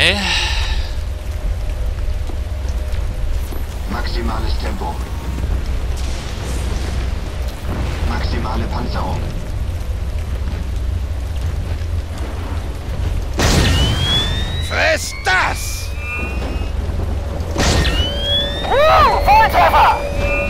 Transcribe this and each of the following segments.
Okay. Maximales Tempo. Maximale Panzerung. Friss das! Volltreffer!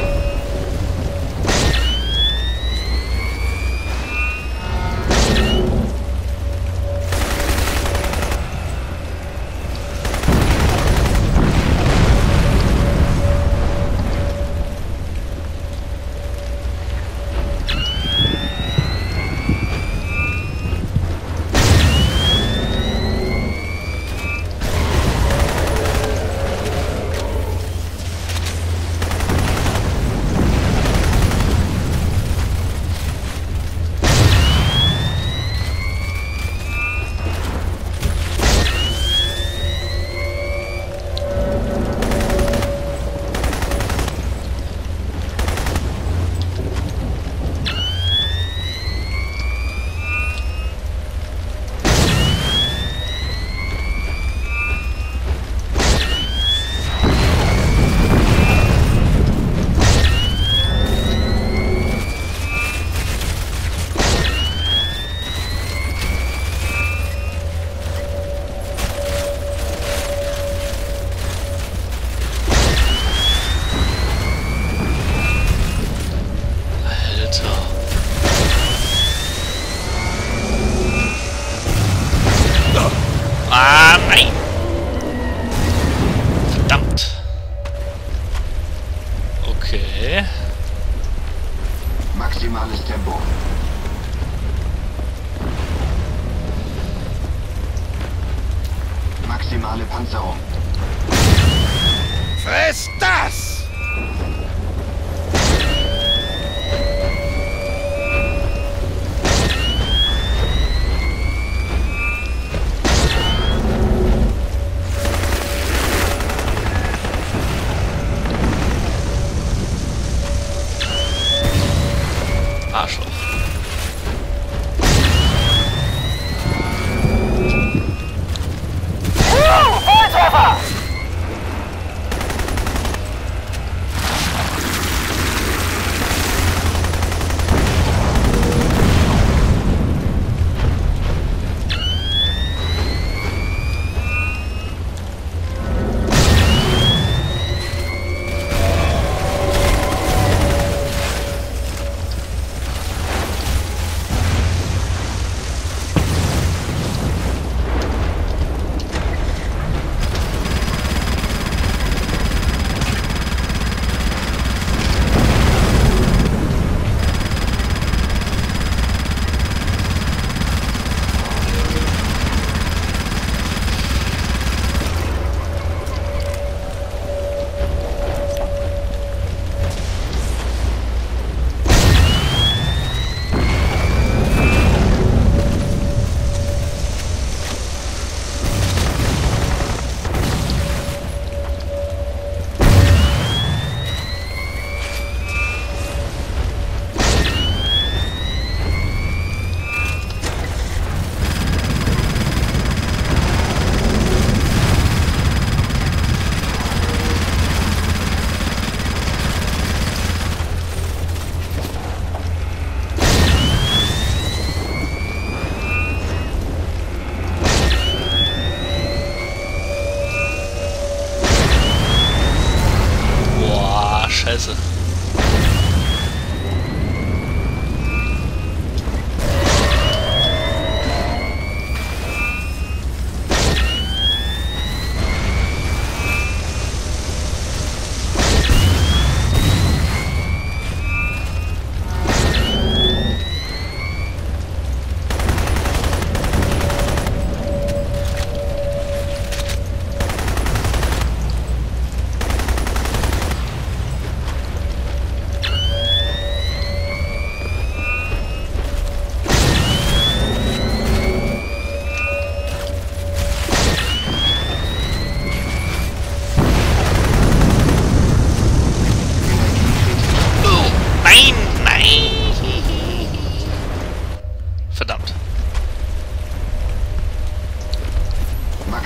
Ah, nein! Verdammt! Okay. Maximales Tempo. Maximale Panzerung. Friss das! Arschloch. Volltreffer!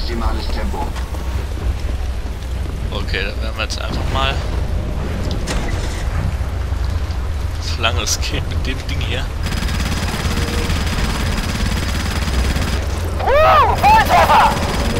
Maximales Tempo. Okay, dann werden wir jetzt einfach mal, solange es geht, mit dem Ding hier. Volltreffer!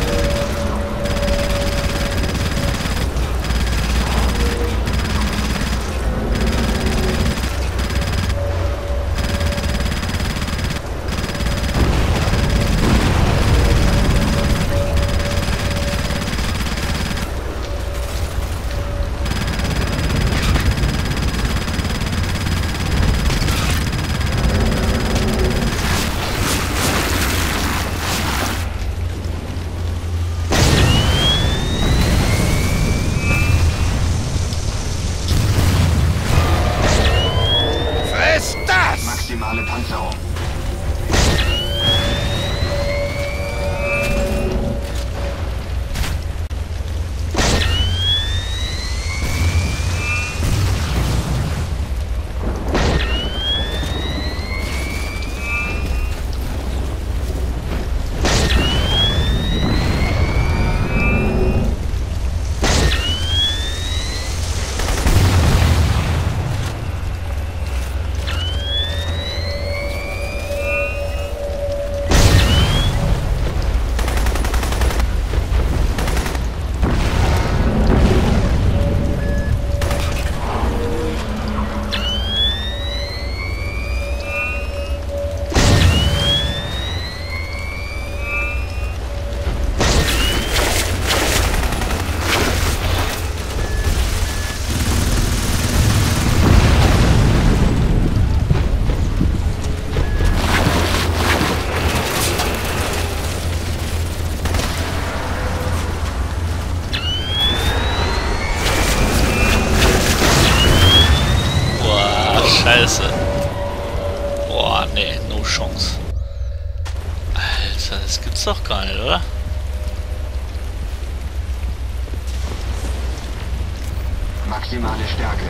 Maximale Panzerung. Scheiße. Boah, nee, no Chance. Alter, das gibt's doch gar nicht, oder? Maximale Stärke.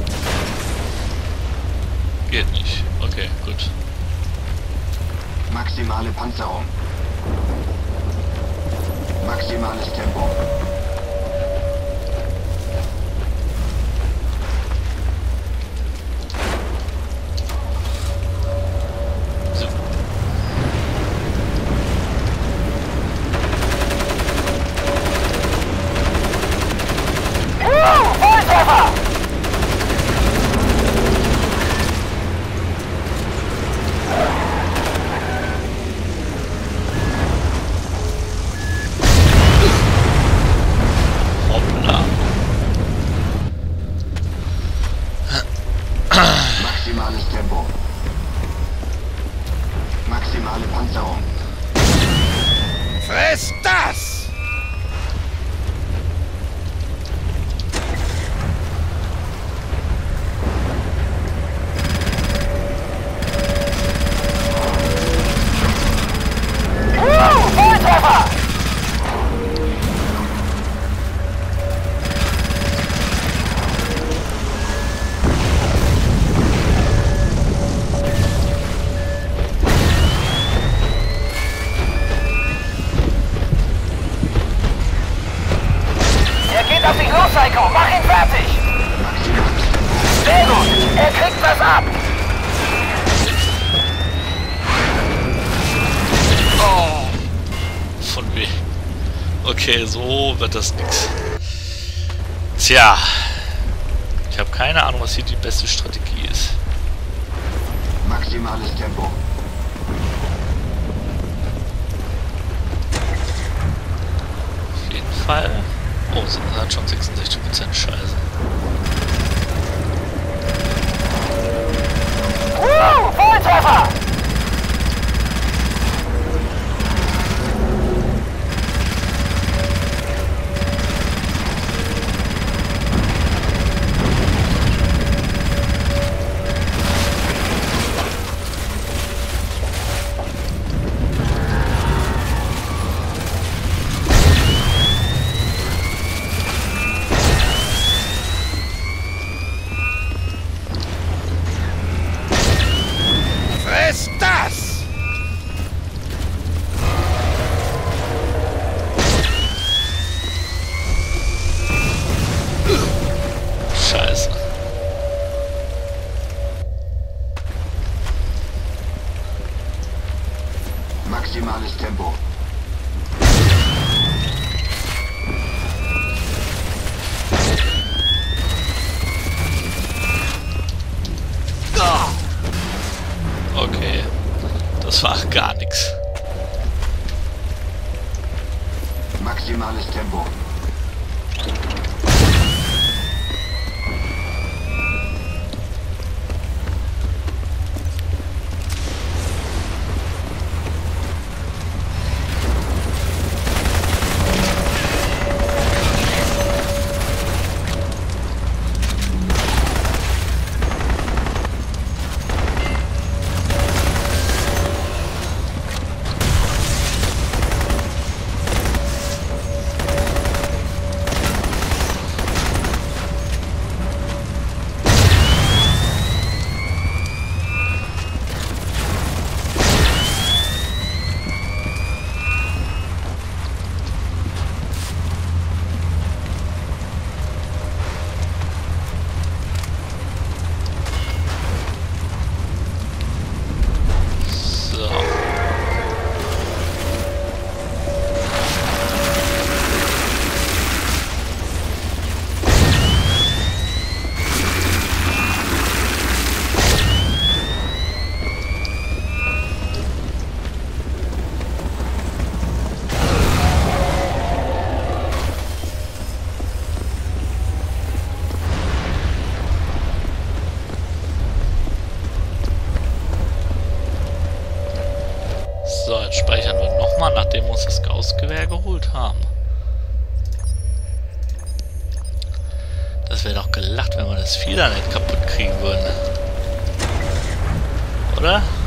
Geht nicht. Okay, gut. Maximale Panzerung. Maximales Tempo. Volltreffer! Hoppla. Maximales Tempo. Maximale Panzerung. Friss das! Volltreffer! Er geht auf dich los, Psycho! Mach ihn fertig! Maximales Tempo. Sehr gut! Er kriegt was ab! Von weh. Okay, so wird das nix. Tja. Ich habe keine Ahnung, was hier die beste Strategie ist. Maximales Tempo. Auf jeden Fall. Oh, das hat schon 66%. Scheiße. Volltreffer! Friss macht gar nichts. Maximales Tempo. So, jetzt speichern wir nochmal, nachdem wir uns das Gaussgewehr geholt haben. Das wäre doch gelacht, wenn wir das Vieh da nicht kaputt kriegen würden. Oder?